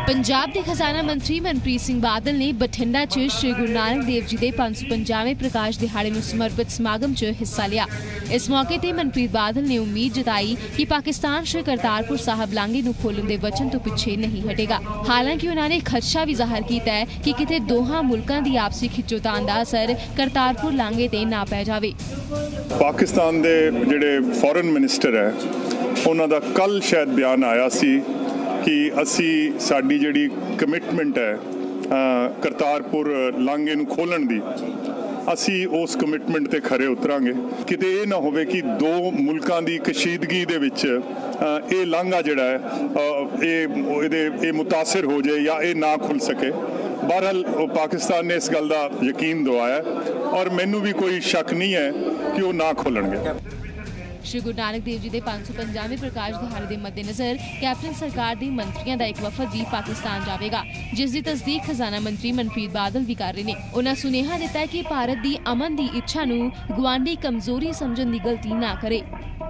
पंजाब के खजाना मंत्री मनप्रीत सिंह बादल ने बठिंडा च श्री गुरु नानक देव जी के 550वें प्रकाश दिहाड़े नूं समर्पित समागम च हिस्सा लिया। इस मौके ते मनप्रीत बादल ने उम्मीद जताई कि पाकिस्तान श्री करतारपुर साहब लांघे नूं खोलण दे वचन तो पिछे नहीं हटेगा। हालांकि उन्होंने खदशा भी जाहिर किया है कि किते दोहां मुल्कां दी आपसी खिच्चोतान दा असर करतारपुर लांघे ते ना पै जावे। पाकिस्तान दे जिहड़े फॉरेन मिनिस्टर है उन्हां दा कल शायद बयान आया सी कि असी साडी जिहड़ी कमिटमेंट है करतारपुर लांघे नूं खोलण दी असी उस कमिटमेंट ते खरे उतरांगे। किते ये ना होवे कि दो मुल्कां दी कशीदगी दे विच ये लांघा जिहड़ा है ये मुतासिर हो जाए या ये ना खुल सके। बहरहाल पाकिस्तान ने इस गल दा यकीन दवाया और मैनू भी कोई शक नहीं है कि वो ना खोलणगे। श्री गुरु नानक देव जी के 550वें प्रकाश दिहाड़े के मद्देनज़र कैप्टन सरकार के मंत्रियों का एक वफद भी पाकिस्तान जाएगा, जिसकी तस्दीक खजाना मंत्री मनप्रीत बादल भी कर रहे हैं। उन्होंने सुनेहा दिता है कि भारत की अमन की इच्छा नूं गुआंढी कमजोरी समझण की गलती ना करे।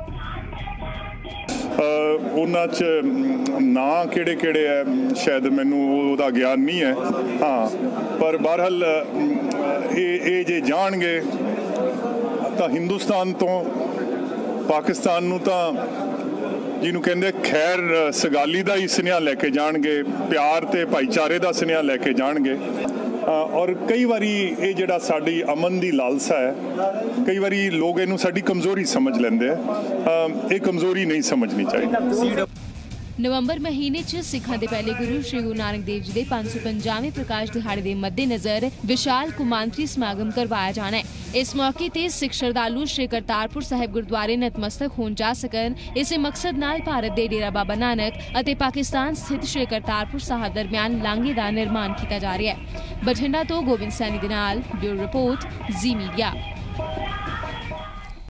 उन्हां च ना किहड़े है शायद मैनू उहदा ज्ञान नहीं है। हाँ, पर बहरहाल ये जे जाणगे तां हिंदुस्तान तो पाकिस्तान नूं तां जिन्हों कहते खैर सगाली का ही सुनेहा लैके जाणगे, प्यार ते भाईचारे का सुनेहा लैके जाणगे। और कई बारी ये जिहड़ा साडी अमन की लालसा है, कई बारी लोग इनू साडी कमजोरी समझ लेंदे हैं। ये कमजोरी नहीं समझनी चाहिए। नवंबर महीने च सिखां दे पहले गुरु श्री गुरु नानक देव जी के 550वें प्रकाश दिहाड़े के मद्देनज़र विशाल कुमांतरी समागम करवाया जाना है। इस मौके ते सिख श्रद्धालु श्री करतारपुर साहिब गुरुद्वारे नतमस्तक होण जा सकन, इस मकसद नाल भारत दे डेरा बाबा नानक अते पाकिस्तान स्थित श्री करतारपुर साहब दरमियान लांघे का निर्माण किया जा रहा है। बठिंडा तो गोबिंद सैनी दे नाल ब्यूरो रिपोर्ट जी मीडिया।